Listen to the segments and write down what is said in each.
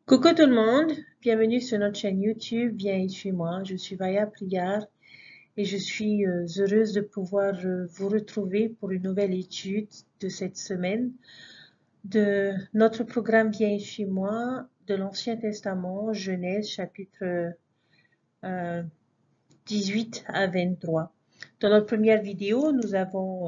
Coucou tout le monde, bienvenue sur notre chaîne YouTube, viens et suis-moi. Je suis Vaya Priyar et je suis heureuse de pouvoir vous retrouver pour une nouvelle étude de cette semaine de notre programme Viens et suis-moi de l'Ancien Testament, Genèse chapitre euh, 18 à 23. Dans notre première vidéo, nous avons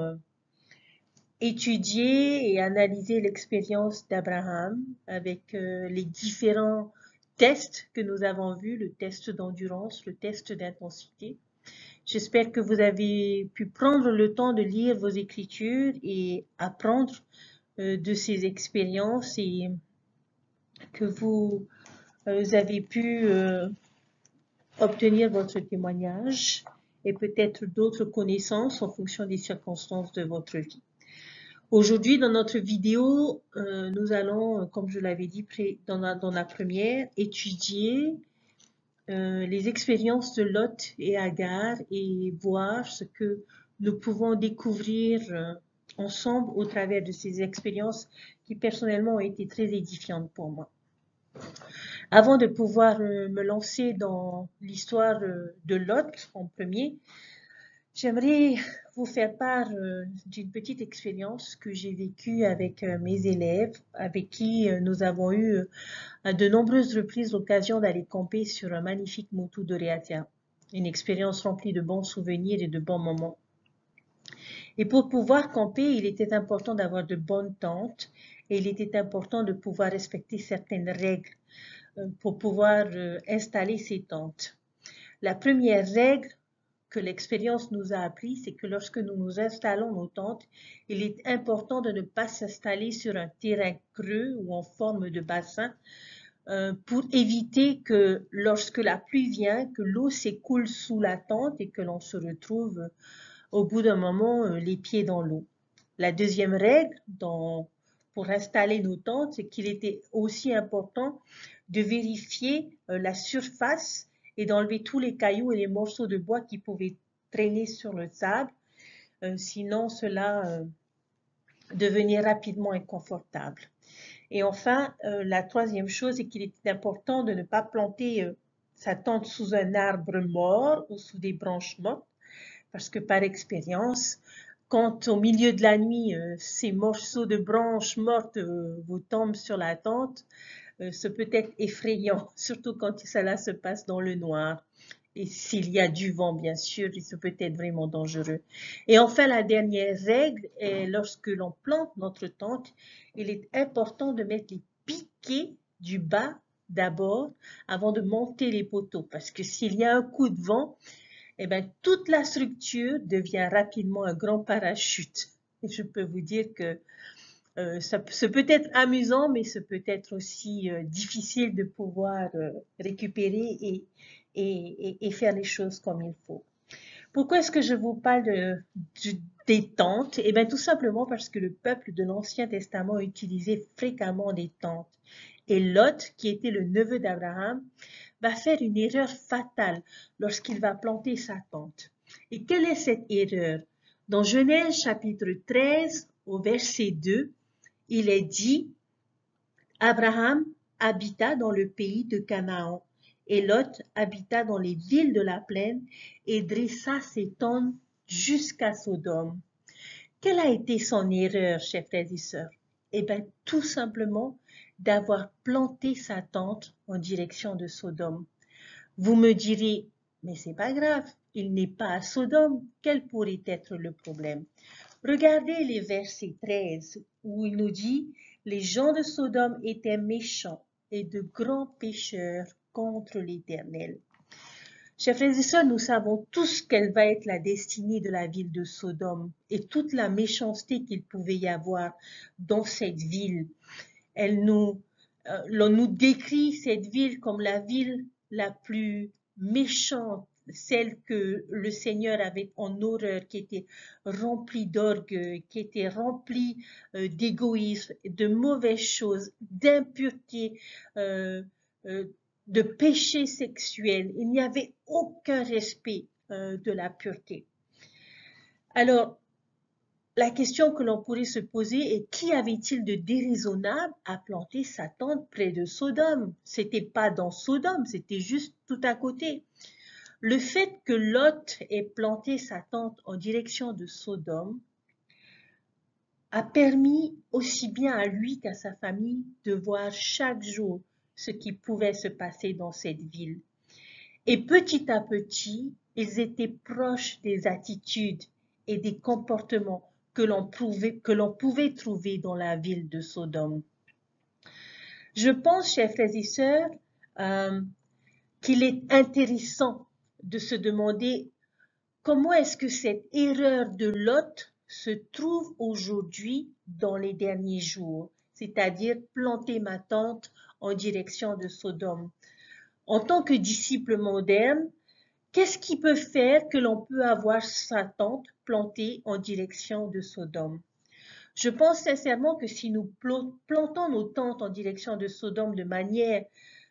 étudié et analysé l'expérience d'Abraham avec les différents tests que nous avons vus, le test d'endurance, le test d'intensité. J'espère que vous avez pu prendre le temps de lire vos écritures et apprendre de ces expériences et que vous avez pu obtenir votre témoignage et peut-être d'autres connaissances en fonction des circonstances de votre vie. Aujourd'hui, dans notre vidéo, nous allons, comme je l'avais dit dans la première, étudier les expériences de Lot et Agar et voir ce que nous pouvons découvrir ensemble au travers de ces expériences qui personnellement ont été très édifiantes pour moi. Avant de pouvoir me lancer dans l'histoire de Lot en premier, j'aimerais vous faire part d'une petite expérience que j'ai vécue avec mes élèves, avec qui nous avons eu à de nombreuses reprises l'occasion d'aller camper sur un magnifique Motu de Reatia. Une expérience remplie de bons souvenirs et de bons moments. Et pour pouvoir camper, il était important d'avoir de bonnes tentes et il était important de pouvoir respecter certaines règles pour pouvoir installer ces tentes. La première règle que l'expérience nous a appris, c'est que lorsque nous nous installons nos tentes, il est important de ne pas s'installer sur un terrain creux ou en forme de bassin pour éviter que lorsque la pluie vient, que l'eau s'écoule sous la tente et que l'on se retrouve au bout d'un moment les pieds dans l'eau. La deuxième règle pour installer nos tentes, c'est qu'il était aussi important de vérifier la surface et d'enlever tous les cailloux et les morceaux de bois qui pouvaient traîner sur le sable. Sinon, cela devenait rapidement inconfortable. Et enfin, la troisième chose, c'est qu'il était important de ne pas planter sa tente sous un arbre mort ou sous des branches mortes, parce que par expérience, quand au milieu de la nuit, ces morceaux de branches mortes vous tombent sur la tente, ce peut être effrayant, surtout quand cela se passe dans le noir. Et s'il y a du vent, bien sûr, ça peut être vraiment dangereux. Et enfin, la dernière règle est lorsque l'on plante notre tente, il est important de mettre les piquets du bas d'abord avant de monter les poteaux. Parce que s'il y a un coup de vent, eh bien, toute la structure devient rapidement un grand parachute. Et je peux vous dire que ce peut être amusant, mais ce peut être aussi difficile de pouvoir récupérer et faire les choses comme il faut. Pourquoi est-ce que je vous parle des tentes? Eh bien, tout simplement parce que le peuple de l'Ancien Testament utilisait fréquemment des tentes. Et Lot, qui était le neveu d'Abraham, va faire une erreur fatale lorsqu'il va planter sa tente. Et quelle est cette erreur? Dans Genèse chapitre 13 au verset 2, il est dit, Abraham habita dans le pays de Canaan, et Lot habita dans les villes de la plaine et dressa ses tentes jusqu'à Sodome. Quelle a été son erreur, chers frères et sœurs? Eh bien, tout simplement d'avoir planté sa tente en direction de Sodome. Vous me direz, mais c'est pas grave, il n'est pas à Sodome, quel pourrait être le problème? Regardez les versets 13 où il nous dit, les gens de Sodome étaient méchants et de grands pécheurs contre l'Éternel. Chers frères et sœurs, nous savons tous quelle va être la destinée de la ville de Sodome et toute la méchanceté qu'il pouvait y avoir dans cette ville. L'on nous décrit cette ville comme la ville la plus méchante, celle que le Seigneur avait en horreur, qui était remplie d'orgueil, qui était remplie d'égoïsme, de mauvaises choses, d'impureté, de péché sexuel. Il n'y avait aucun respect de la pureté. Alors, la question que l'on pourrait se poser est qui avait-il de déraisonnable à planter sa tente près de Sodome? C'était pas dans Sodome, c'était juste tout à côté. Le fait que Lot ait planté sa tente en direction de Sodome a permis aussi bien à lui qu'à sa famille de voir chaque jour ce qui pouvait se passer dans cette ville. Et petit à petit, ils étaient proches des attitudes et des comportements que l'on pouvait trouver dans la ville de Sodome. Je pense, chers frères et sœurs, qu'il est intéressant de se demander comment est-ce que cette erreur de Lot se trouve aujourd'hui dans les derniers jours, c'est-à-dire planter ma tente en direction de Sodome. En tant que disciple moderne, qu'est-ce qui peut faire que l'on peut avoir sa tente plantée en direction de Sodome? Je pense sincèrement que si nous plantons nos tentes en direction de Sodome de manière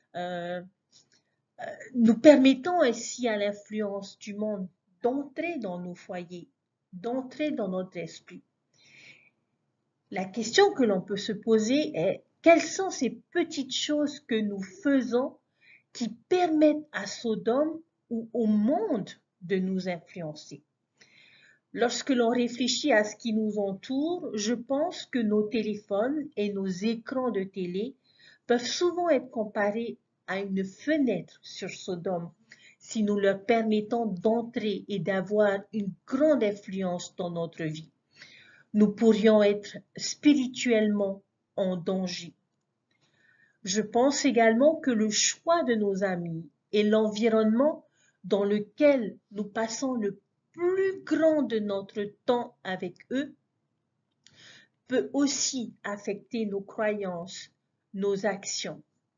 nous permettons ainsi à l'influence du monde d'entrer dans nos foyers, d'entrer dans notre esprit. La question que l'on peut se poser est quelles sont ces petites choses que nous faisons qui permettent à Sodome ou au monde de nous influencer? Lorsque l'on réfléchit à ce qui nous entoure, je pense que nos téléphones et nos écrans de télé peuvent souvent être comparés à une fenêtre sur Sodome si nous leur permettons d'entrer et d'avoir une grande influence dans notre vie. Nous pourrions être spirituellement en danger. Je pense également que le choix de nos amis et l'environnement dans lequel nous passons le plus grand de notre temps avec eux peut aussi affecter nos croyances, nos actions.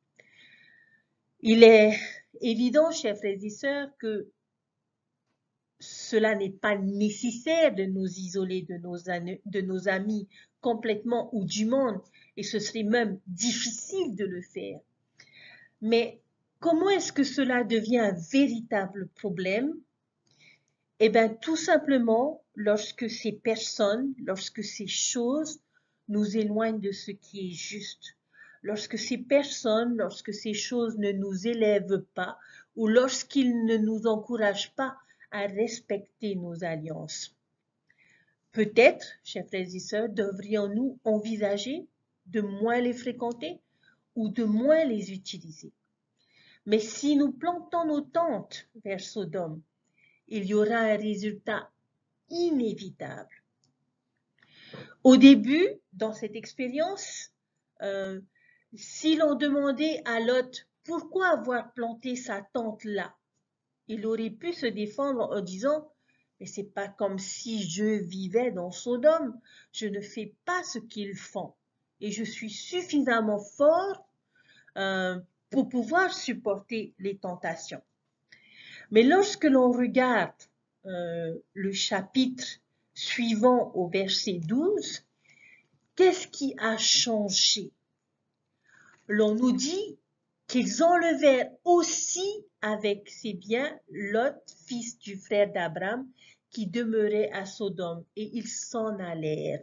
Il est évident, chers frères et sœurs, que cela n'est pas nécessaire de nous isoler de nos amis complètement ou du monde, et ce serait même difficile de le faire. Mais comment est-ce que cela devient un véritable problème? Eh bien, tout simplement, lorsque ces personnes, lorsque ces choses nous éloignent de ce qui est juste. Lorsque ces personnes, lorsque ces choses ne nous élèvent pas ou lorsqu'ils ne nous encouragent pas à respecter nos alliances. Peut-être, chers frères et sœurs, devrions-nous envisager de moins les fréquenter ou de moins les utiliser. Mais si nous plantons nos tentes vers Sodome, il y aura un résultat inévitable. Au début, dans cette expérience, si l'on demandait à Lot pourquoi avoir planté sa tente là, il aurait pu se défendre en disant « Mais c'est pas comme si je vivais dans Sodome, je ne fais pas ce qu'ils font et je suis suffisamment fort pour pouvoir supporter les tentations. » Mais lorsque l'on regarde le chapitre suivant au verset 12, qu'est-ce qui a changé? L'on nous dit qu'ils enlevèrent aussi avec ses biens Lot, fils du frère d'Abraham, qui demeurait à Sodome, et ils s'en allèrent.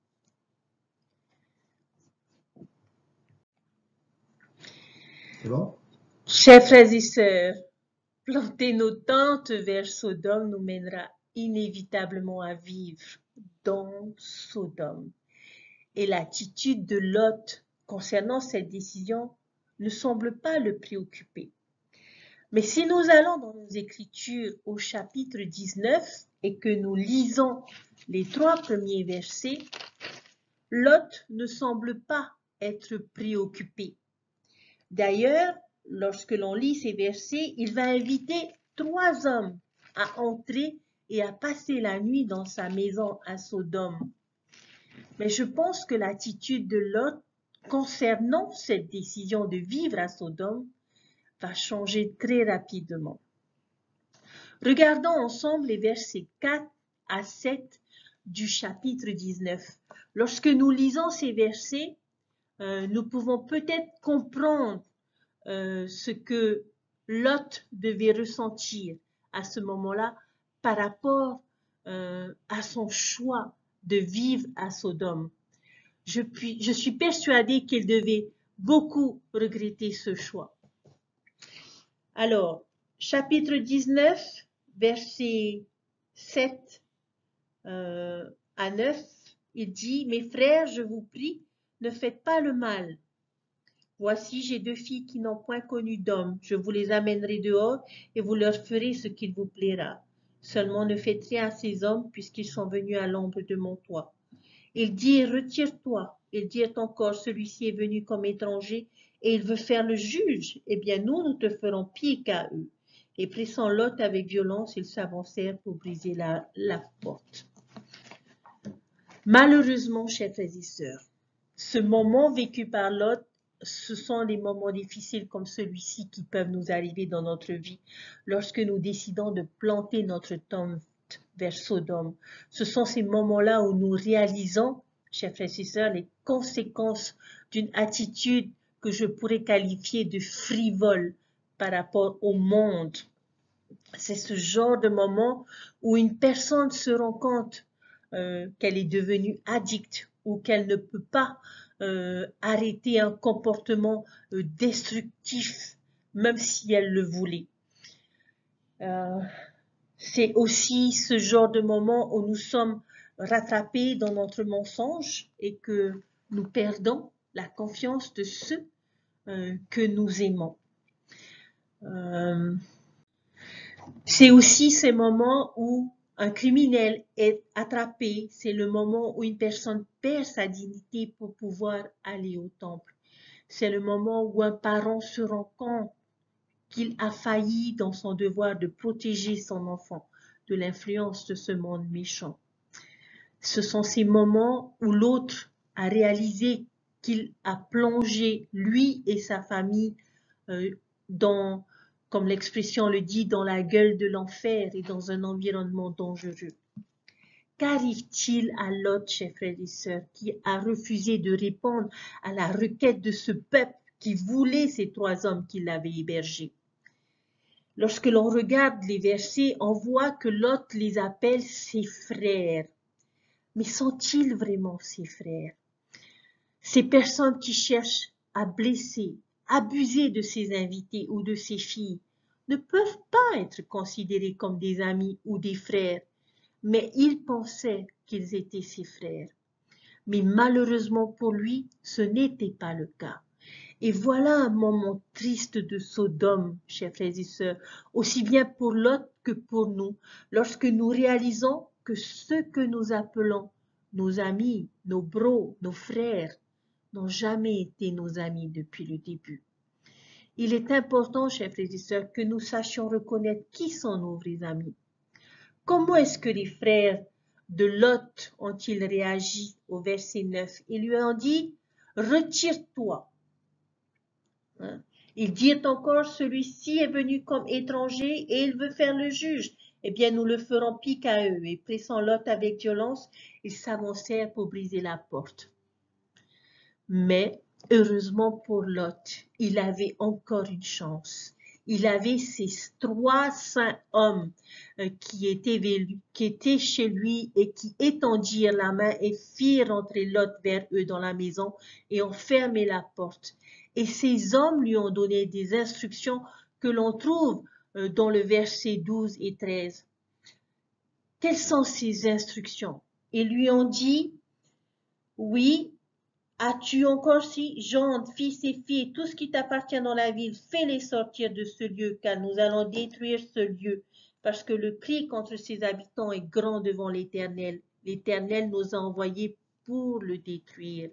C'est bon? Chers frères et sœurs, planter nos tentes vers Sodome nous mènera inévitablement à vivre dans Sodome. Et l'attitude de Lot concernant cette décision ne semble pas le préoccuper. Mais si nous allons dans nos Écritures au chapitre 19 et que nous lisons les 3 premiers versets, Lot ne semble pas être préoccupé. D'ailleurs, lorsque l'on lit ces versets, il va inviter 3 hommes à entrer et à passer la nuit dans sa maison à Sodome. Mais je pense que l'attitude de Lot concernant cette décision de vivre à Sodome va changer très rapidement. Regardons ensemble les versets 4 à 7 du chapitre 19. Lorsque nous lisons ces versets, nous pouvons peut-être comprendre ce que Lot devait ressentir à ce moment-là par rapport à son choix de vivre à Sodome. Je suis persuadée qu'il devait beaucoup regretter ce choix. Alors, chapitre 19, versets 7 à 9, il dit, « Mes frères, je vous prie, ne faites pas le mal. Voici, j'ai 2 filles qui n'ont point connu d'homme. Je vous les amènerai dehors et vous leur ferez ce qu'il vous plaira. Seulement ne faites rien à ces hommes puisqu'ils sont venus à l'ombre de mon toit. » Ils dirent, retire-toi. Ils dirent encore, celui-ci est venu comme étranger et il veut faire le juge. Eh bien, nous te ferons pire qu'à eux. Et pressant Lot avec violence, ils s'avancèrent pour briser la porte. Malheureusement, chers frères et sœurs, ce moment vécu par Lot, ce sont des moments difficiles comme celui-ci qui peuvent nous arriver dans notre vie lorsque nous décidons de planter notre tente vers Sodome. Ce sont ces moments-là où nous réalisons, chers frères et sœurs, les conséquences d'une attitude que je pourrais qualifier de frivole par rapport au monde. C'est ce genre de moment où une personne se rend compte qu'elle est devenue addicte ou qu'elle ne peut pas arrêter un comportement destructif, même si elle le voulait. C'est aussi ce genre de moment où nous sommes rattrapés dans notre mensonge et que nous perdons la confiance de ceux que nous aimons. C'est aussi ces moments où un criminel est attrapé, c'est le moment où une personne perd sa dignité pour pouvoir aller au temple. C'est le moment où un parent se rend compte qu'il a failli dans son devoir de protéger son enfant de l'influence de ce monde méchant. Ce sont ces moments où l'autre a réalisé qu'il a plongé, lui et sa famille, dans, comme l'expression le dit, dans la gueule de l'enfer et dans un environnement dangereux. Qu'arrive-t-il à Lot, chers frères et sœurs, qui a refusé de répondre à la requête de ce peuple qui voulait ces 3 hommes qui l'avaient hébergé? Lorsque l'on regarde les versets, on voit que Lot les appelle ses frères. Mais sont-ils vraiment ses frères? Ces personnes qui cherchent à blesser, abuser de ses invités ou de ses filles ne peuvent pas être considérés comme des amis ou des frères, mais il pensait qu'ils étaient ses frères. Mais malheureusement pour lui, ce n'était pas le cas. Et voilà un moment triste de Sodome, chers frères et sœurs, aussi bien pour Lot que pour nous, lorsque nous réalisons que ceux que nous appelons nos amis, nos bros, nos frères, n'ont jamais été nos amis depuis le début. Il est important, chers frères et sœurs, que nous sachions reconnaître qui sont nos vrais amis. Comment est-ce que les frères de Lot ont-ils réagi au verset 9? Ils lui ont dit, retire-toi. Ils dirent encore, celui-ci est venu comme étranger et il veut faire le juge. Eh bien, nous le ferons pis qu'à eux. Et pressant Lot avec violence, ils s'avancèrent pour briser la porte. Mais, heureusement pour Lot, il avait encore une chance. Il avait ces 3 saints hommes qui étaient chez lui et qui étendirent la main et firent entrer Lot vers eux dans la maison et ont fermé la porte. Et ces hommes lui ont donné des instructions que l'on trouve dans le verset 12 et 13. Quelles sont ces instructions? Ils lui ont dit, oui, as-tu encore si gendres, fils et filles, tout ce qui t'appartient dans la ville, fais-les sortir de ce lieu, car nous allons détruire ce lieu, parce que le cri contre ses habitants est grand devant l'Éternel. L'Éternel nous a envoyés pour le détruire.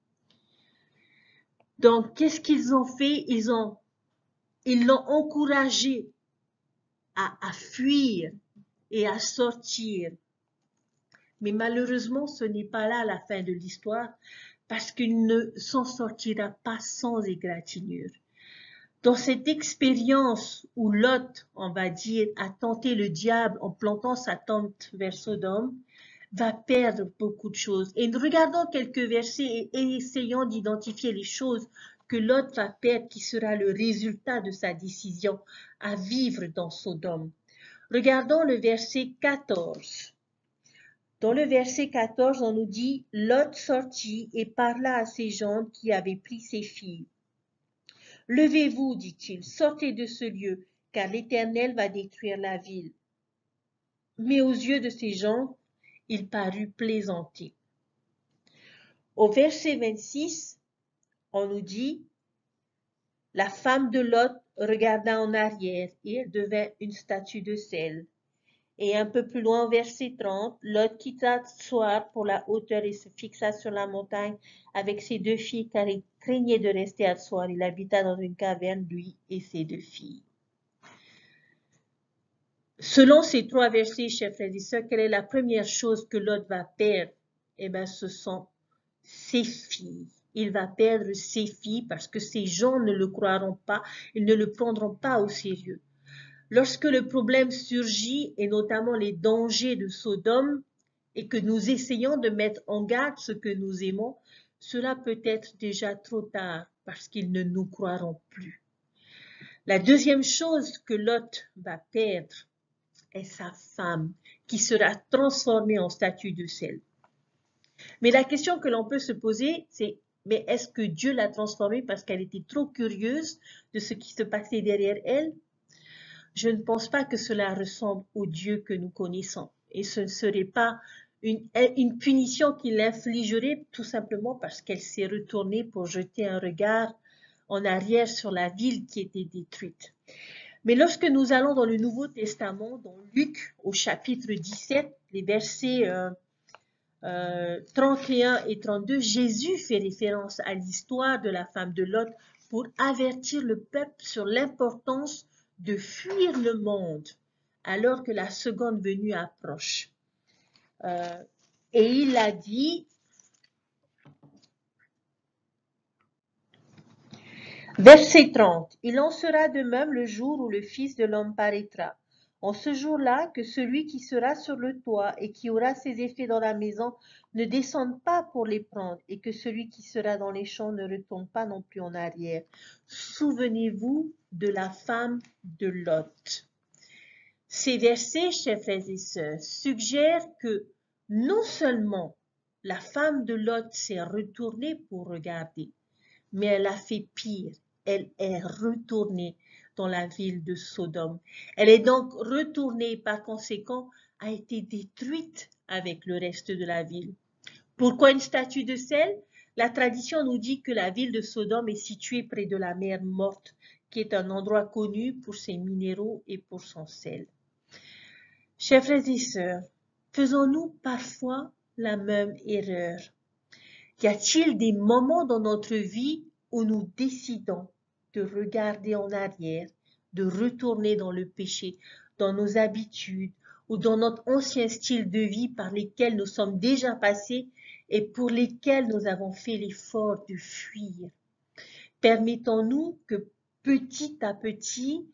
Donc, qu'est-ce qu'ils ont fait? Ils l'ont encouragé à fuir et à sortir. Mais malheureusement, ce n'est pas là la fin de l'histoire, parce qu'il ne s'en sortira pas sans égratignure. Dans cette expérience où Lot, on va dire, a tenté le diable en plantant sa tente vers Sodome, va perdre beaucoup de choses. Et regardons quelques versets et essayons d'identifier les choses que Lot va perdre, qui sera le résultat de sa décision à vivre dans Sodome. Regardons le verset 14. Dans le verset 14, on nous dit, Lot sortit et parla à ses gens qui avaient pris ses filles. Levez-vous, dit-il, sortez de ce lieu, car l'Éternel va détruire la ville. Mais aux yeux de ces gens, il parut plaisanter. Au verset 26, on nous dit, la femme de Lot regarda en arrière et elle devint une statue de sel. Et un peu plus loin, verset 30, Lot quitta Tsoar pour la hauteur et se fixa sur la montagne avec ses 2 filles, car il craignait de rester à Tsoar. Il habita dans une caverne, lui et ses 2 filles. Selon ces 3 versets, chers frères et sœurs, quelle est la première chose que Lot va perdre? Eh bien, ce sont ses filles. Il va perdre ses filles parce que ces gens ne le croiront pas, ils ne le prendront pas au sérieux. Lorsque le problème surgit, et notamment les dangers de Sodome, et que nous essayons de mettre en garde ce que nous aimons, cela peut être déjà trop tard parce qu'ils ne nous croiront plus. La deuxième chose que Lot va perdre est sa femme, qui sera transformée en statue de sel. Mais la question que l'on peut se poser, c'est, mais est-ce que Dieu l'a transformée parce qu'elle était trop curieuse de ce qui se passait derrière elle? Je ne pense pas que cela ressemble au Dieu que nous connaissons. Et ce ne serait pas une punition qu'il infligerait tout simplement parce qu'elle s'est retournée pour jeter un regard en arrière sur la ville qui était détruite. Mais lorsque nous allons dans le Nouveau Testament, dans Luc au chapitre 17, les versets 31 et 32, Jésus fait référence à l'histoire de la femme de Lot pour avertir le peuple sur l'importance de fuir le monde alors que la seconde venue approche. Et il a dit, verset 30, « Il en sera de même le jour où le Fils de l'homme paraîtra. En ce jour-là, que celui qui sera sur le toit et qui aura ses effets dans la maison ne descende pas pour les prendre, et que celui qui sera dans les champs ne retourne pas non plus en arrière. Souvenez-vous de la femme de Lot. » Ces versets, chers frères et sœurs, suggèrent que non seulement la femme de Lot s'est retournée pour regarder, mais elle a fait pire. Elle est retournée dans la ville de Sodome. Elle est donc retournée, par conséquent, a été détruite avec le reste de la ville. Pourquoi une statue de sel? La tradition nous dit que la ville de Sodome est située près de la mer Morte, qui est un endroit connu pour ses minéraux et pour son sel. Chers frères et sœurs, faisons-nous parfois la même erreur? Y a-t-il des moments dans notre vie où nous décidons de regarder en arrière, de retourner dans le péché, dans nos habitudes ou dans notre ancien style de vie par lesquels nous sommes déjà passés et pour lesquels nous avons fait l'effort de fuir? Permettons-nous que petit à petit,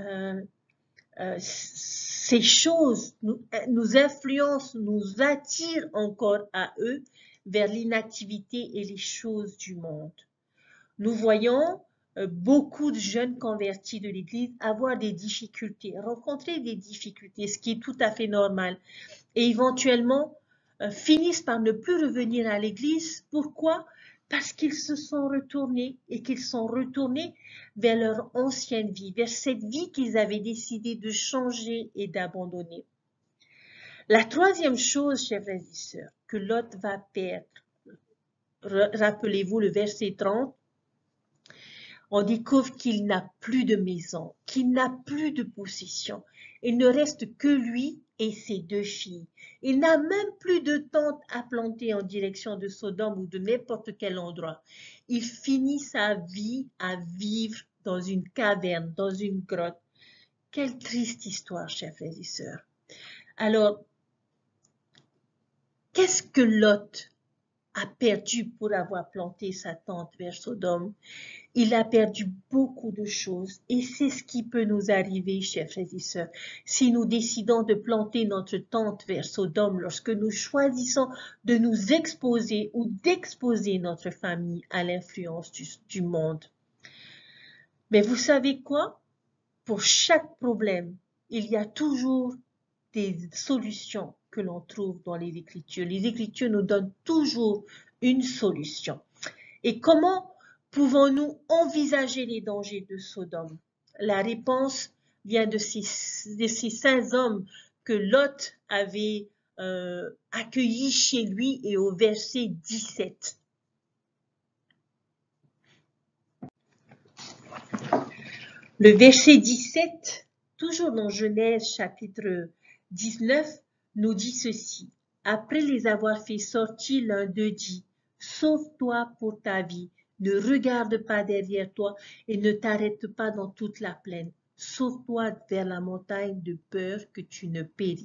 ces choses nous influencent, nous attirent encore à eux vers l'inactivité et les choses du monde. Nous voyons beaucoup de jeunes convertis de l'Église avoir des difficultés, rencontrer des difficultés, ce qui est tout à fait normal, et éventuellement finissent par ne plus revenir à l'Église. Pourquoi? Parce qu'ils se sont retournés et qu'ils sont retournés vers leur ancienne vie, vers cette vie qu'ils avaient décidé de changer et d'abandonner. La troisième chose, chers frères et sœurs, que Lot va perdre, rappelez-vous le verset 30, on découvre qu'il n'a plus de maison, qu'il n'a plus de possession. Il ne reste que lui et ses 2 filles. Il n'a même plus de tente à planter en direction de Sodome ou de n'importe quel endroit. Il finit sa vie à vivre dans une caverne, dans une grotte. Quelle triste histoire, chers frères et sœurs. Alors, qu'est-ce que Lot a perdu pour avoir planté sa tente vers Sodome? Il a perdu beaucoup de choses et c'est ce qui peut nous arriver, chers frères et sœurs, si nous décidons de planter notre tente vers Sodome, lorsque nous choisissons de nous exposer ou d'exposer notre famille à l'influence du monde. Mais vous savez quoi? Pour chaque problème, il y a toujours des solutions que l'on trouve dans les Écritures. Les Écritures nous donnent toujours une solution. Et comment pouvons-nous envisager les dangers de Sodome? La réponse vient de ces 5 hommes que Lot avait accueillis chez lui et au verset 17. Le verset 17, toujours dans Genèse chapitre 19, nous dit ceci. Après les avoir fait sortir, l'un d'eux dit, « Sauve-toi pour ta vie, ne regarde pas derrière toi et ne t'arrête pas dans toute la plaine. Sauve-toi vers la montagne de peur que tu ne périsses. »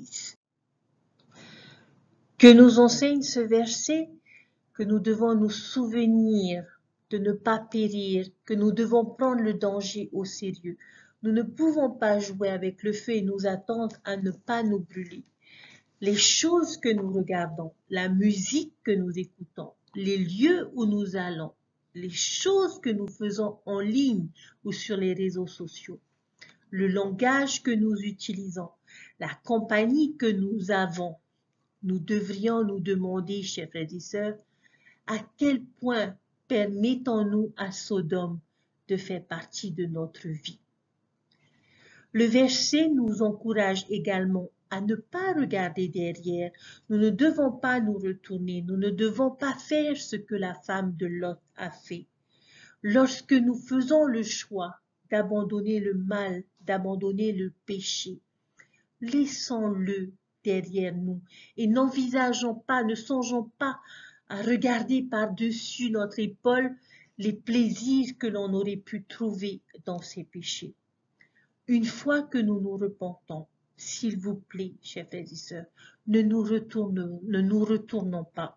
Que nous enseigne ce verset? Que nous devons nous souvenir de ne pas périr, que nous devons prendre le danger au sérieux. Nous ne pouvons pas jouer avec le feu et nous attendre à ne pas nous brûler. Les choses que nous regardons, la musique que nous écoutons, les lieux où nous allons, les choses que nous faisons en ligne ou sur les réseaux sociaux, le langage que nous utilisons, la compagnie que nous avons, nous devrions nous demander, chers frères et sœurs, à quel point permettons-nous à Sodome de faire partie de notre vie? Le verset nous encourage également à ne pas regarder derrière. Nous ne devons pas nous retourner. Nous ne devons pas faire ce que la femme de Lot a fait. Lorsque nous faisons le choix d'abandonner le mal, d'abandonner le péché, laissons-le derrière nous et n'envisageons pas, ne songeons pas à regarder par-dessus notre épaule les plaisirs que l'on aurait pu trouver dans ces péchés. Une fois que nous nous repentons, s'il vous plaît, chers frères et sœurs, ne nous retournons pas.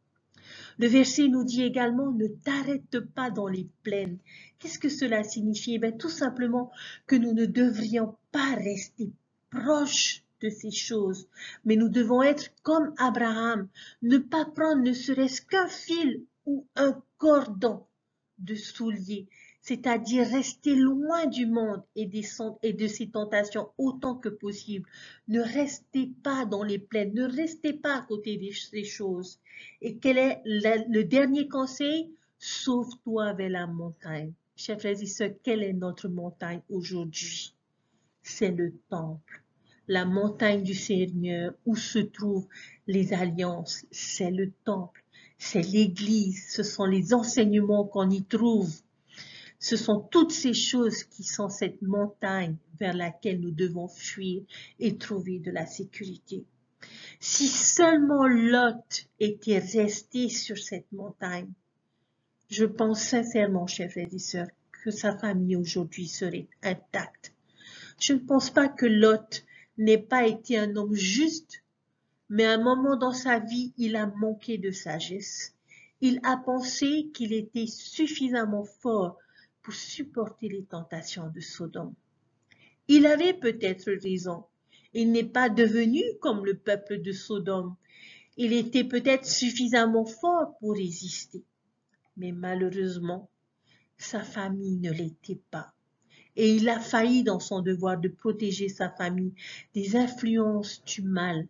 Le verset nous dit également, ne t'arrête pas dans les plaines. Qu'est-ce que cela signifie? Tout simplement que nous ne devrions pas rester proches de ces choses, mais nous devons être comme Abraham, ne pas prendre ne serait-ce qu'un fil ou un cordon de soulier, c'est-à-dire rester loin du monde et de ses tentations autant que possible. Ne restez pas dans les plaines, ne restez pas à côté de ces choses. Et quel est le dernier conseil? Sauve-toi vers la montagne. Chers frères et sœurs, quelle est notre montagne aujourd'hui? C'est le temple. La montagne du Seigneur où se trouvent les alliances, c'est le temple. C'est l'Église, ce sont les enseignements qu'on y trouve. Ce sont toutes ces choses qui sont cette montagne vers laquelle nous devons fuir et trouver de la sécurité. Si seulement Lot était resté sur cette montagne, je pense sincèrement, chers frères et sœurs, que sa famille aujourd'hui serait intacte. Je ne pense pas que Lot n'ait pas été un homme juste, mais à un moment dans sa vie, il a manqué de sagesse. Il a pensé qu'il était suffisamment fort pour supporter les tentations de Sodome. Il avait peut-être raison. Il n'est pas devenu comme le peuple de Sodome. Il était peut-être suffisamment fort pour résister. Mais malheureusement, sa famille ne l'était pas. Et il a failli dans son devoir de protéger sa famille des influences du mal.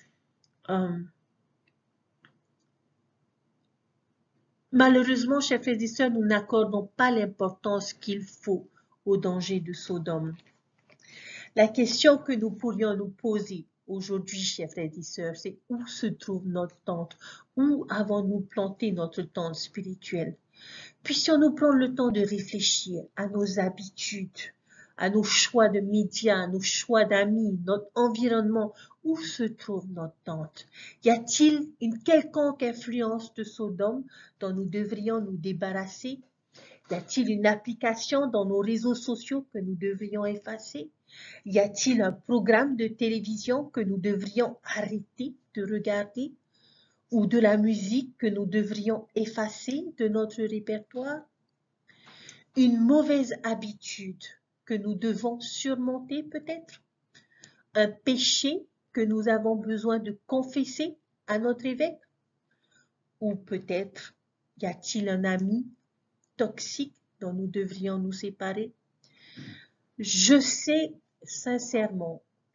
Malheureusement, chers frères et sœurs, nous n'accordons pas l'importance qu'il faut au danger de Sodome. La question que nous pourrions nous poser aujourd'hui, chers frères et sœurs, c'est où se trouve notre tente? Où avons-nous planté notre tente spirituelle? Puissions-nous prendre le temps de réfléchir à nos habitudes, à nos choix de médias, à nos choix d'amis, notre environnement. Où se trouve notre tente? Y a-t-il une quelconque influence de Sodome dont nous devrions nous débarrasser? Y a-t-il une application dans nos réseaux sociaux que nous devrions effacer? Y a-t-il un programme de télévision que nous devrions arrêter de regarder? Ou de la musique que nous devrions effacer de notre répertoire? Une mauvaise habitude que nous devons surmonter peut-être? Un péché que nous avons besoin de confesser à notre évêque? Ou peut-être y a-t-il un ami toxique dont nous devrions nous séparer? Je sais sincèrement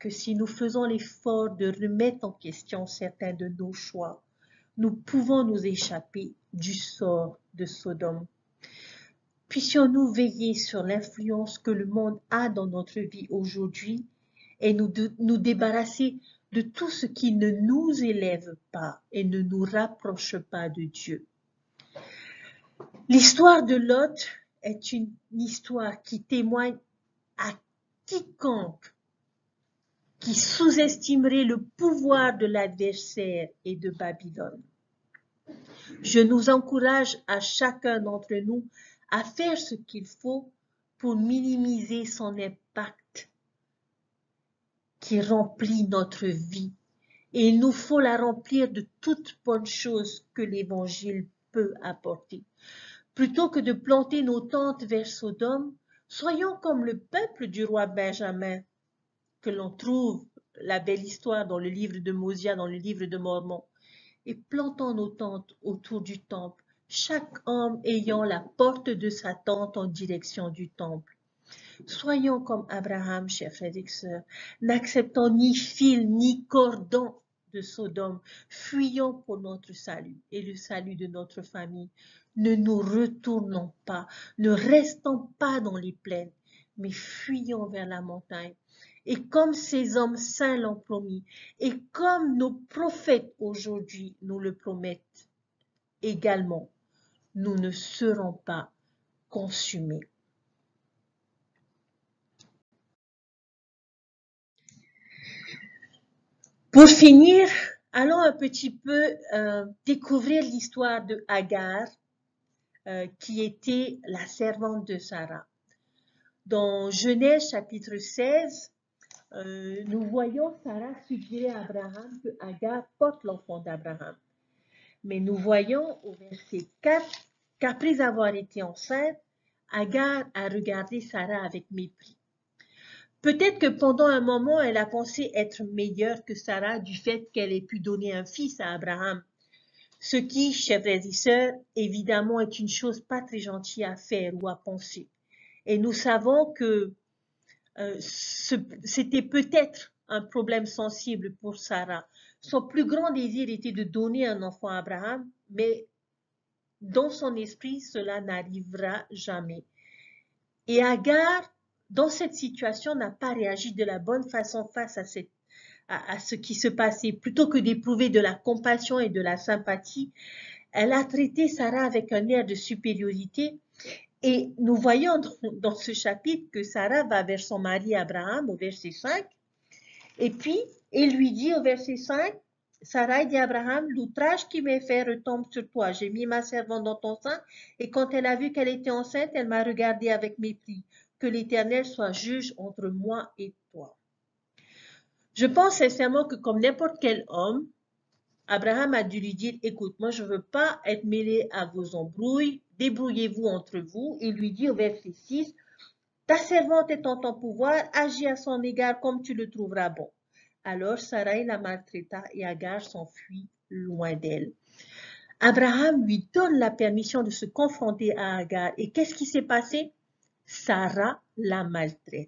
que si nous faisons l'effort de remettre en question certains de nos choix, nous pouvons nous échapper du sort de Sodome. Puissions-nous veiller sur l'influence que le monde a dans notre vie aujourd'hui et nous débarrasser de tout ce qui ne nous élève pas et ne nous rapproche pas de Dieu. L'histoire de Lot est une histoire qui témoigne à quiconque qui sous-estimerait le pouvoir de l'adversaire et de Babylone. Je nous encourage à chacun d'entre nous à faire ce qu'il faut pour minimiser son impact qui remplit notre vie. Et il nous faut la remplir de toutes bonnes choses que l'Évangile peut apporter. Plutôt que de planter nos tentes vers Sodome, soyons comme le peuple du roi Benjamin, que l'on trouve la belle histoire dans le livre de Mosia, dans le livre de Mormon, et plantons nos tentes autour du temple, chaque homme ayant la porte de sa tente en direction du temple. Soyons comme Abraham, chers frères et sœurs, n'acceptons ni fil ni cordon de Sodome, fuyons pour notre salut et le salut de notre famille. Ne nous retournons pas, ne restons pas dans les plaines, mais fuyons vers la montagne. Et comme ces hommes saints l'ont promis, et comme nos prophètes aujourd'hui nous le promettent également, nous ne serons pas consumés. Pour finir, allons un petit peu découvrir l'histoire de Agar, qui était la servante de Sarah. Dans Genèse chapitre 16, nous voyons Sarah suggérer à Abraham que Agar porte l'enfant d'Abraham. Mais nous voyons au verset 4 qu'après avoir été enceinte, Agar a regardé Sarah avec mépris. Peut-être que pendant un moment, elle a pensé être meilleure que Sarah du fait qu'elle ait pu donner un fils à Abraham. Ce qui, chers frères et sœurs, évidemment est une chose pas très gentille à faire ou à penser. Et nous savons que c'était peut-être un problème sensible pour Sarah. Son plus grand désir était de donner un enfant à Abraham, mais dans son esprit, cela n'arrivera jamais. Et Agar, dans cette situation, n'a pas réagi de la bonne façon face à ce qui se passait. Plutôt que d'éprouver de la compassion et de la sympathie, elle a traité Sarah avec un air de supériorité. Et nous voyons dans ce chapitre que Sarah va vers son mari Abraham au verset 5. Et puis, il lui dit au verset 5, Sarah dit à Abraham, l'outrage qui m'est fait retombe sur toi. J'ai mis ma servante dans ton sein et quand elle a vu qu'elle était enceinte, elle m'a regardé avec mépris. Que l'Éternel soit juge entre moi et toi. Je pense sincèrement que comme n'importe quel homme, Abraham a dû lui dire, écoute, moi je ne veux pas être mêlé à vos embrouilles, débrouillez-vous entre vous. Il lui dit au verset 6, ta servante est en ton pouvoir, agis à son égard comme tu le trouveras bon. Alors Sarai la maltraita et Agar s'enfuit loin d'elle. Abraham lui donne la permission de se confronter à Agar. Et qu'est-ce qui s'est passé? Sarah la maltraite.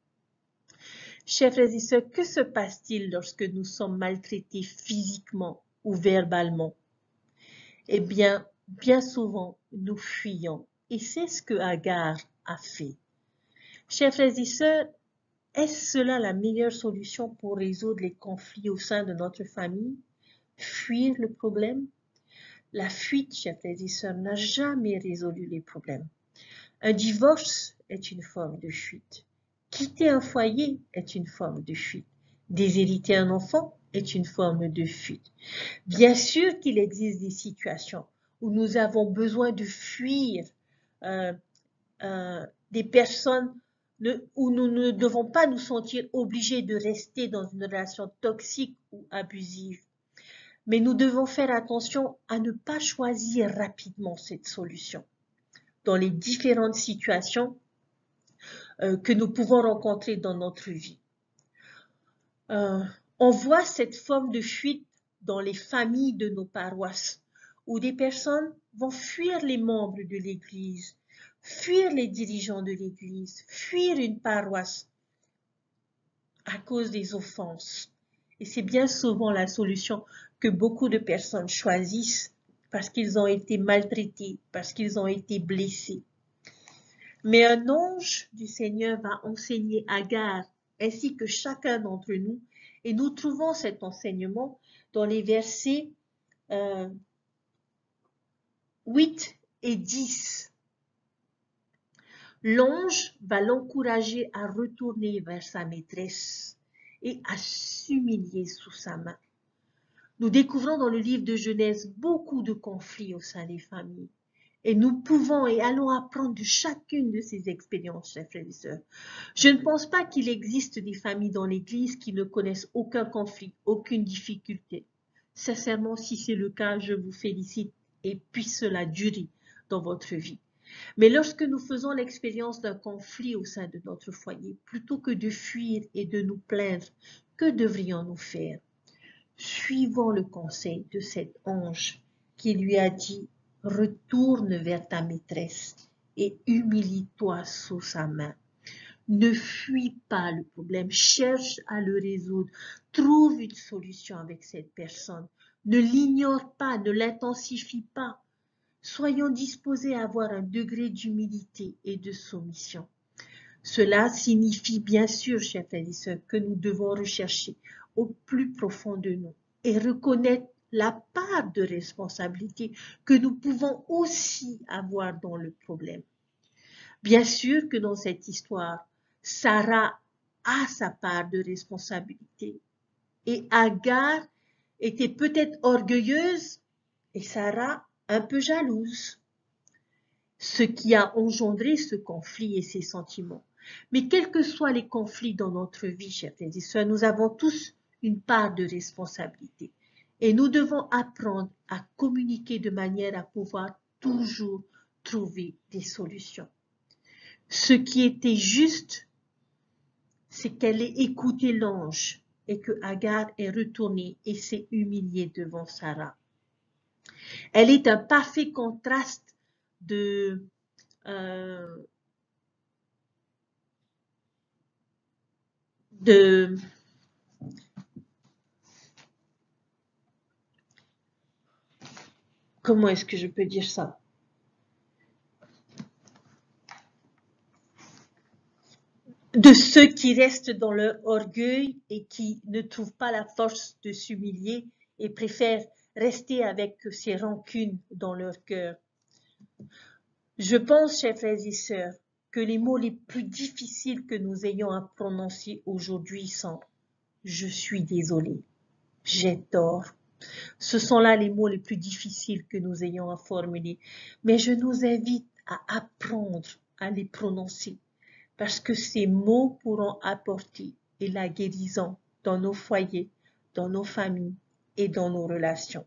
Chers frères et sœurs, que se passe-t-il lorsque nous sommes maltraités physiquement ou verbalement? Eh bien, bien souvent, nous fuyons. Et c'est ce que Agar a fait. Chers frères et sœurs, est-ce cela la meilleure solution pour résoudre les conflits au sein de notre famille? Fuir le problème? La fuite, chers frères et sœurs, n'a jamais résolu les problèmes. Un divorce est une forme de fuite. Quitter un foyer est une forme de fuite. Déshériter un enfant est une forme de fuite. Bien sûr qu'il existe des situations où nous avons besoin de fuir des personnes où nous ne devons pas nous sentir obligés de rester dans une relation toxique ou abusive. Mais nous devons faire attention à ne pas choisir rapidement cette solution. Dans les différentes situations que nous pouvons rencontrer dans notre vie. On voit cette forme de fuite dans les familles de nos paroisses, où des personnes vont fuir les membres de l'Église, fuir les dirigeants de l'Église, fuir une paroisse, à cause des offenses. Et c'est bien souvent la solution que beaucoup de personnes choisissent parce qu'ils ont été maltraités, parce qu'ils ont été blessés. Mais un ange du Seigneur va enseigner Agar ainsi que chacun d'entre nous, et nous trouvons cet enseignement dans les versets 8 et 10. L'ange va l'encourager à retourner vers sa maîtresse et à s'humilier sous sa main. Nous découvrons dans le livre de Genèse beaucoup de conflits au sein des familles. Et nous pouvons et allons apprendre de chacune de ces expériences, chers frères et sœurs. Je ne pense pas qu'il existe des familles dans l'Église qui ne connaissent aucun conflit, aucune difficulté. Sincèrement, si c'est le cas, je vous félicite et puisse cela durer dans votre vie. Mais lorsque nous faisons l'expérience d'un conflit au sein de notre foyer, plutôt que de fuir et de nous plaindre, que devrions-nous faire? Suivons le conseil de cet ange qui lui a dit « Retourne vers ta maîtresse et humilie-toi sous sa main. Ne fuis pas le problème, cherche à le résoudre, trouve une solution avec cette personne. Ne l'ignore pas, ne l'intensifie pas. Soyons disposés à avoir un degré d'humilité et de soumission. Cela signifie bien sûr, chers frères et sœurs, que nous devons rechercher au plus profond de nous et reconnaître la part de responsabilité que nous pouvons aussi avoir dans le problème. Bien sûr que dans cette histoire, Sarah a sa part de responsabilité et Agar était peut-être orgueilleuse et Sarah un peu jalouse, ce qui a engendré ce conflit et ces sentiments. Mais quels que soient les conflits dans notre vie, chers frères et sœurs, nous avons tous une part de responsabilité. Et nous devons apprendre à communiquer de manière à pouvoir toujours trouver des solutions. Ce qui était juste, c'est qu'elle ait écouté l'ange et que Agar est retournée et s'est humiliée devant Sarah. Elle est un parfait contraste de comment est-ce que je peux dire ça? De ceux qui restent dans leur orgueil et qui ne trouvent pas la force de s'humilier et préfèrent rester avec ces rancunes dans leur cœur. Je pense, chers frères et sœurs, que les mots les plus difficiles que nous ayons à prononcer aujourd'hui sont « je suis désolé »,« j'ai tort ». Ce sont là les mots les plus difficiles que nous ayons à formuler. Mais je nous invite à apprendre à les prononcer parce que ces mots pourront apporter la guérison dans nos foyers, dans nos familles et dans nos relations.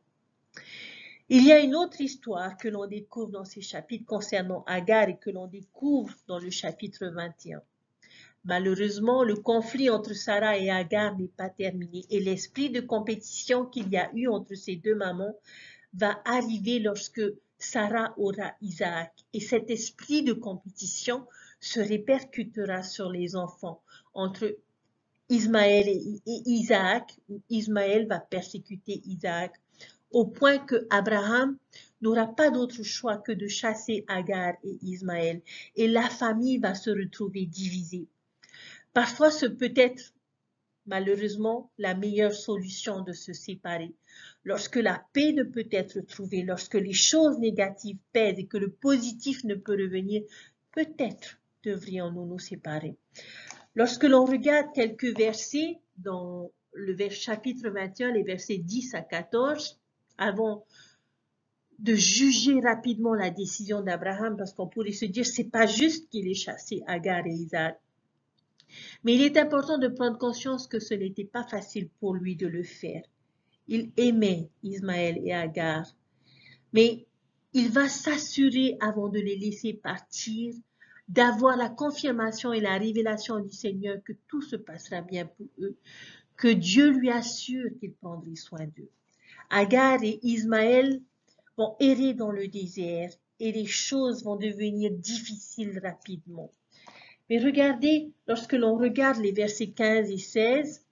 Il y a une autre histoire que l'on découvre dans ces chapitres concernant Agar et que l'on découvre dans le chapitre 21. Malheureusement, le conflit entre Sarah et Agar n'est pas terminé et l'esprit de compétition qu'il y a eu entre ces deux mamans va arriver lorsque Sarah aura Isaac. Et cet esprit de compétition se répercutera sur les enfants entre Ismaël et Isaac, où Ismaël va persécuter Isaac, au point que Abraham n'aura pas d'autre choix que de chasser Agar et Ismaël, et la famille va se retrouver divisée. Parfois, ce peut être, malheureusement, la meilleure solution de se séparer. Lorsque la paix ne peut être trouvée, lorsque les choses négatives pèsent et que le positif ne peut revenir, peut-être devrions-nous nous séparer. Lorsque l'on regarde quelques versets dans le chapitre 21, les versets 10 à 14, avant de juger rapidement la décision d'Abraham, parce qu'on pourrait se dire c'est pas juste qu'il ait chassé Agar et Isaac. Mais il est important de prendre conscience que ce n'était pas facile pour lui de le faire. Il aimait Ismaël et Agar, mais il va s'assurer avant de les laisser partir d'avoir la confirmation et la révélation du Seigneur que tout se passera bien pour eux, que Dieu lui assure qu'il prendrait soin d'eux. Agar et Ismaël vont errer dans le désert et les choses vont devenir difficiles rapidement. Mais regardez, lorsque l'on regarde les versets 15 et 16,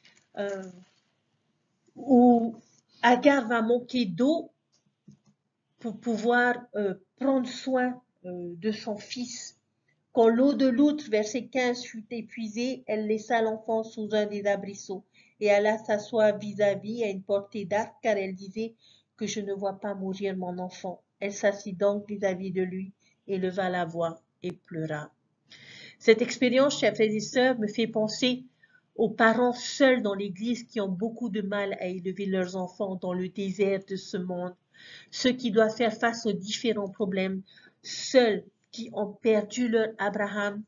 où Agar va manquer d'eau pour pouvoir prendre soin de son fils. Quand l'eau de l'outre, verset 15, fut épuisée, elle laissa l'enfant sous un des arbrisseaux et alla s'asseoir vis-à-vis à une portée d'arc, car elle disait que je ne vois pas mourir mon enfant. Elle s'assit donc vis-à-vis de lui et leva la voix et pleura. Cette expérience, chers frères et sœurs, me fait penser aux parents seuls dans l'Église qui ont beaucoup de mal à élever leurs enfants dans le désert de ce monde, ceux qui doivent faire face aux différents problèmes, seuls qui ont perdu leur Abraham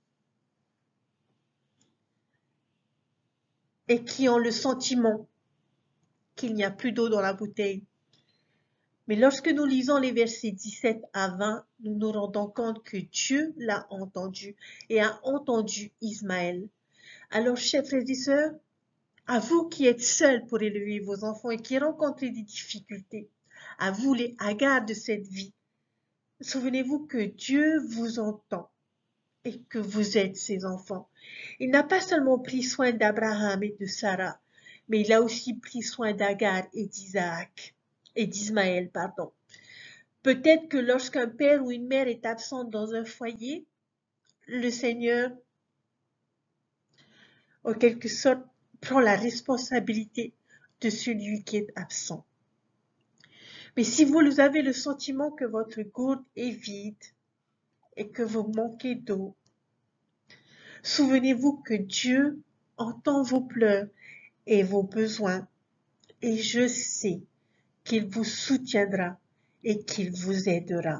et qui ont le sentiment qu'il n'y a plus d'eau dans la bouteille. Mais lorsque nous lisons les versets 17 à 20, nous nous rendons compte que Dieu l'a entendu et a entendu Ismaël. Alors, chers frères et sœurs, à vous qui êtes seuls pour élever vos enfants et qui rencontrez des difficultés, à vous les Agar de cette vie, souvenez-vous que Dieu vous entend et que vous êtes ses enfants. Il n'a pas seulement pris soin d'Abraham et de Sarah, mais il a aussi pris soin d'Agar et d'Ismaël, pardon. Peut-être que lorsqu'un père ou une mère est absent dans un foyer, le Seigneur, en quelque sorte, prend la responsabilité de celui qui est absent. Mais si vous avez le sentiment que votre gourde est vide et que vous manquez d'eau, souvenez-vous que Dieu entend vos pleurs et vos besoins, et je sais qu'il vous soutiendra et qu'il vous aidera.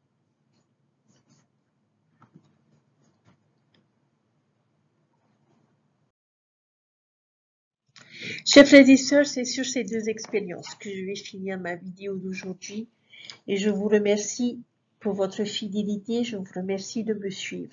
Chers frères et sœurs, c'est sur ces deux expériences que je vais finir ma vidéo d'aujourd'hui et je vous remercie pour votre fidélité, je vous remercie de me suivre.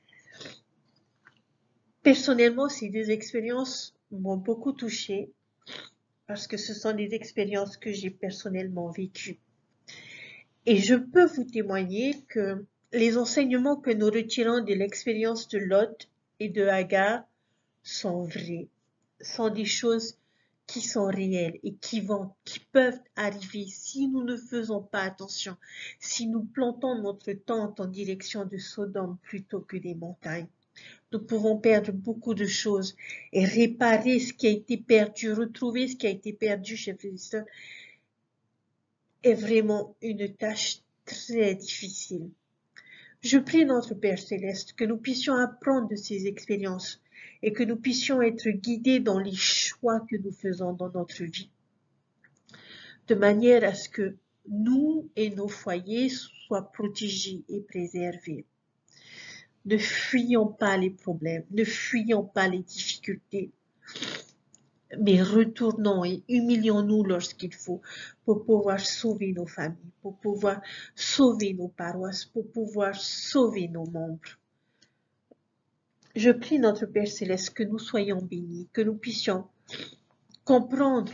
Personnellement, ces deux expériences m'ont beaucoup touchée parce que ce sont des expériences que j'ai personnellement vécues. Et je peux vous témoigner que les enseignements que nous retirons de l'expérience de Lot et de Agar sont vrais, sont des choses qui sont réelles et qui peuvent arriver si nous ne faisons pas attention, si nous plantons notre tente en direction de Sodome plutôt que des montagnes. Nous pouvons perdre beaucoup de choses et réparer ce qui a été perdu, retrouver ce qui a été perdu, chers frères et sœurs, est vraiment une tâche très difficile. Je prie notre Père Céleste que nous puissions apprendre de ces expériences et que nous puissions être guidés dans les choix que nous faisons dans notre vie, de manière à ce que nous et nos foyers soient protégés et préservés. Ne fuyons pas les problèmes, ne fuyons pas les difficultés, mais retournons et humilions-nous lorsqu'il faut pour pouvoir sauver nos familles, pour pouvoir sauver nos paroisses, pour pouvoir sauver nos membres. Je prie notre Père Céleste que nous soyons bénis, que nous puissions comprendre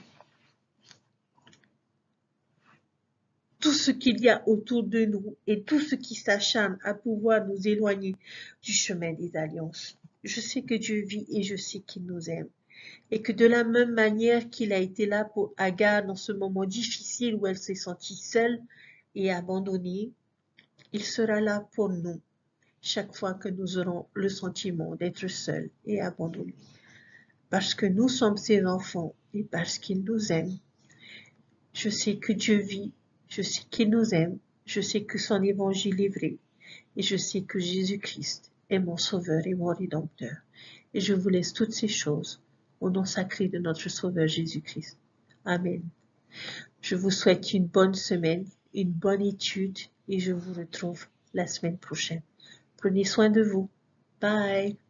tout ce qu'il y a autour de nous et tout ce qui s'acharne à pouvoir nous éloigner du chemin des alliances. Je sais que Dieu vit et je sais qu'il nous aime. Et que de la même manière qu'il a été là pour Agar dans ce moment difficile où elle s'est sentie seule et abandonnée, il sera là pour nous chaque fois que nous aurons le sentiment d'être seuls et abandonnés. Parce que nous sommes ses enfants et parce qu'il nous aime. Je sais que Dieu vit, je sais qu'il nous aime, je sais que son évangile est vrai et je sais que Jésus-Christ est mon sauveur et mon rédempteur. Et je vous laisse toutes ces choses au nom sacré de notre Sauveur Jésus-Christ. Amen. Je vous souhaite une bonne semaine, une bonne étude et je vous retrouve la semaine prochaine. Prenez soin de vous. Bye.